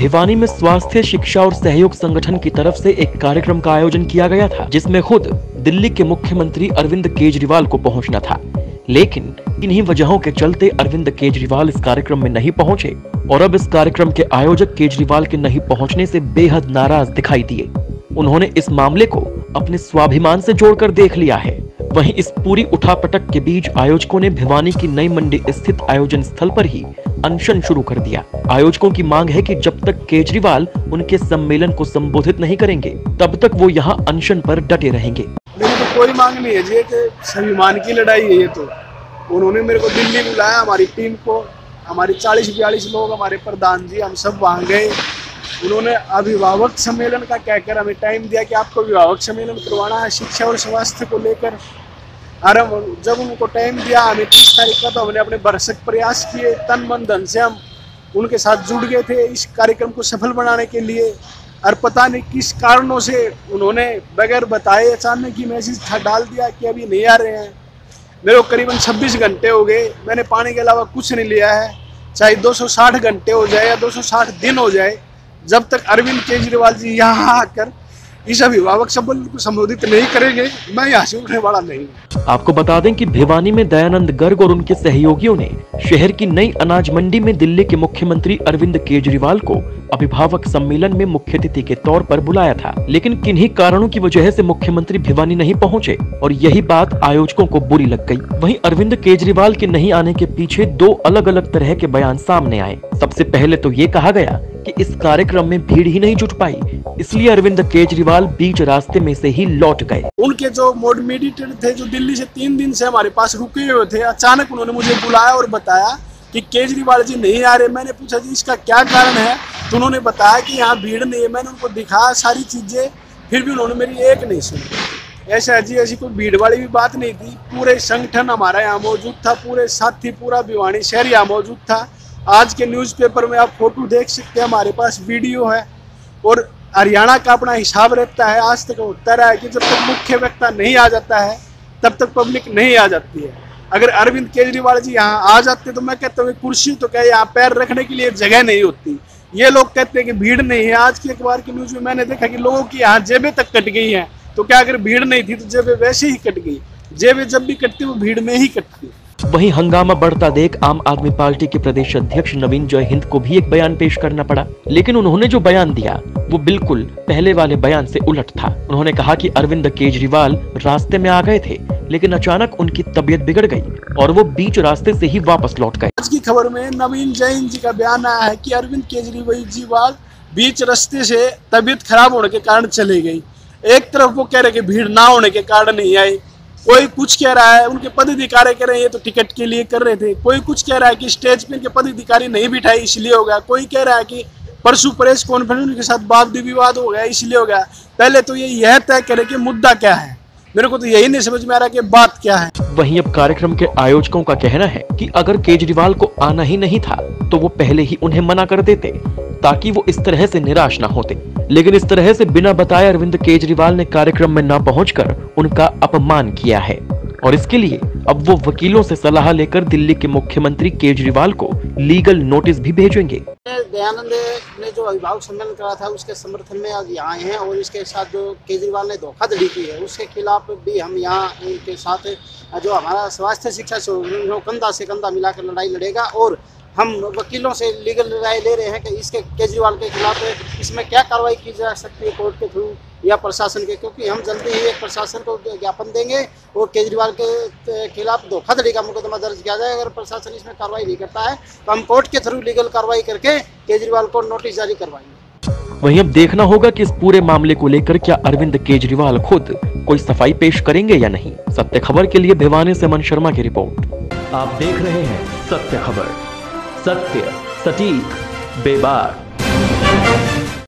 भिवानी में स्वास्थ्य, शिक्षा और सहयोग संगठन की तरफ से एक कार्यक्रम का आयोजन किया गया था, जिसमें खुद दिल्ली के मुख्यमंत्री अरविंद केजरीवाल को पहुंचना था। लेकिन इन्हीं वजहों के चलते अरविंद केजरीवाल इस कार्यक्रम में नहीं पहुंचे और अब इस कार्यक्रम के आयोजक केजरीवाल के नहीं पहुंचने से बेहद नाराज दिखाई दिए। उन्होंने इस मामले को अपने स्वाभिमान से जोड़कर देख लिया है। वहीं इस पूरी उठापटक के बीच आयोजकों ने भिवानी की नई मंडी स्थित आयोजन स्थल पर ही अनशन शुरू कर दिया। आयोजकों की मांग है कि जब तक केजरीवाल उनके सम्मेलन को संबोधित नहीं करेंगे, तब तक वो यहाँ अनशन पर डटे रहेंगे। मेरी तो कोई मांग नहीं है जी, कि स्वाभिमान की लड़ाई है ये। तो उन्होंने मेरे को दिल्ली बुलाया, हमारी टीम को, हमारी 40-42 लोग, हमारे प्रधान जी, हम सब वहाँ गए। उन्होंने अभिभावक सम्मेलन का कहकर हमें टाइम दिया कि आपको अभिभावक सम्मेलन करवाना है शिक्षा और स्वास्थ्य को लेकर। और जब उनको टाइम दिया हमें 30 तारीख का, तो हमने अपने भरसक प्रयास किए, तन मन धन से हम उनके साथ जुड़ गए थे इस कार्यक्रम को सफल बनाने के लिए। और पता नहीं किस कारणों से उन्होंने बगैर बताए अचानक ही मैसेज डाल दिया कि अभी नहीं आ रहे हैं। मेरे को करीबन 26 घंटे हो गए, मैंने पानी के अलावा कुछ नहीं लिया है। चाहे 260 घंटे हो जाए या 260 दिन हो जाए, जब तक अरविंद केजरीवाल जी यहाँ आकर इस अभिभावक सम्मेलन को संबोधित नहीं करेंगे, मैं यहाँ से उठने वाला नहीं। आपको बता दें कि भिवानी में दयानंद गर्ग और उनके सहयोगियों ने शहर की नई अनाज मंडी में दिल्ली के मुख्यमंत्री अरविंद केजरीवाल को अभिभावक सम्मेलन में मुख्य अतिथि के तौर पर बुलाया था। लेकिन किन्हीं कारणों की वजह से मुख्यमंत्री भिवानी नहीं पहुंचे और यही बात आयोजकों को बुरी लग गई। वहीं अरविंद केजरीवाल के नहीं आने के पीछे दो अलग अलग तरह के बयान सामने आए। सबसे पहले तो ये कहा गया कि इस कार्यक्रम में भीड़ ही नहीं जुट पाई, इसलिए अरविंद केजरीवाल बीच रास्ते में से ही लौट गए। उनके जो मोडिमेटेड थे, जो दिल्ली से 3 दिन से हमारे पास रुके हुए थे, अचानक उन्होंने मुझे बुलाया और बताया कि केजरीवाल जी नहीं आ रहे। मैंने पूछा जी इसका क्या कारण है, तो उन्होंने बताया कि यहाँ भीड़ नहीं है। मैंने उनको दिखाया सारी चीजें, फिर भी उन्होंने मेरी एक नहीं सुनी। ऐसा जी ऐसी कोई भीड़ वाली भी बात नहीं थी। पूरे संगठन हमारा यहाँ मौजूद था, पूरे साथी, पूरा भिवानी शहर यहाँ मौजूद था। आज के न्यूज़पेपर में आप फोटो देख सकते हैं, हमारे पास वीडियो है। और हरियाणा का अपना हिसाब रहता है, आज तक होता रहा है कि जब तक मुख्य वक्ता नहीं आ जाता है तब तक पब्लिक नहीं आ जाती है। अगर अरविंद केजरीवाल जी यहाँ आ जाते तो मैं कहता हूँ कुर्सी तो क्या, यहाँ पैर रखने के लिए जगह नहीं होती। ये लोग कहते हैं कि भीड़ नहीं है। आज की अखबार की न्यूज़ में मैंने देखा कि लोगों की यहाँ जेबें तक कट गई हैं। तो क्या अगर भीड़ नहीं थी तो जेबें वैसे ही कट गई? जेबें जब भी कटती वो भीड़ में ही कटती। वहीं हंगामा बढ़ता देख आम आदमी पार्टी के प्रदेश अध्यक्ष नवीन जयहिंद को भी एक बयान पेश करना पड़ा। लेकिन उन्होंने जो बयान दिया वो बिल्कुल पहले वाले बयान से उलट था। उन्होंने कहा कि अरविंद केजरीवाल रास्ते में आ गए थे, लेकिन अचानक उनकी तबीयत बिगड़ गई और वो बीच रास्ते से ही वापस लौट गए। आज की खबर में नवीन जयहिंद जी का बयान आया है कि अरविंद केजरीवाल बीच रास्ते से तबीयत खराब होने के कारण चले गई। एक तरफ वो कह रहे कि भीड़ ना होने के कारण नहीं आई, कोई कुछ कह रहा है उनके पदाधिकारी कह रहे हैं ये तो टिकट के लिए कर रहे थे, कोई कुछ कह रहा है कि स्टेज पे इनके पदाधिकारी नहीं बिठाए इसलिए हो गया, कोई कह रहा है कि परसों प्रेस कॉन्फ्रेंस उनके साथ वाद विवाद हो गया इसलिए हो गया। पहले तो यह तय करे कि मुद्दा क्या है, मेरे को तो यही नहीं समझ में आ रहा कि बात क्या है। वहीं अब कार्यक्रम के आयोजकों का कहना है कि अगर केजरीवाल को आना ही नहीं था तो वो पहले ही उन्हें मना कर देते ताकि वो इस तरह से निराश ना होते। लेकिन इस तरह से बिना बताए अरविंद केजरीवाल ने कार्यक्रम में न पहुंचकर उनका अपमान किया है और इसके लिए अब वो वकीलों से सलाह लेकर दिल्ली के मुख्यमंत्री केजरीवाल को लीगल नोटिस भी भेजेंगे। दयानंद ने जो अभिभावक सम्मेलन करा था उसके समर्थन में आज यहाँ आए हैं और इसके साथ जो केजरीवाल ने धोखाधड़ी की है उसके खिलाफ भी हम यहाँ उनके साथ जो हमारा स्वास्थ्य शिक्षा जो कंधा से कंधा मिलाकर लड़ाई लड़ेगा। और हम वकीलों से लीगल राय ले रहे हैं कि इसके केजरीवाल के खिलाफ इसमें क्या कार्रवाई की जा सकती है कोर्ट के थ्रू या प्रशासन के, क्योंकि हम जल्दी ही एक प्रशासन को ज्ञापन देंगे और केजरीवाल के खिलाफ धोखाधड़ी का मुकदमा दर्ज किया जाए। अगर प्रशासन इसमें कार्रवाई नहीं करता है तो हम कोर्ट के थ्रू लीगल कार्रवाई करके केजरीवाल को नोटिस जारी करवाएंगे। वहीं अब देखना होगा कि इस पूरे मामले को लेकर क्या अरविंद केजरीवाल खुद कोई सफाई पेश करेंगे या नहीं। सत्य खबर के लिए भिवानी से मन शर्मा की रिपोर्ट। आप देख रहे हैं सत्य खबर, सत्य, सटीक, बेबाक।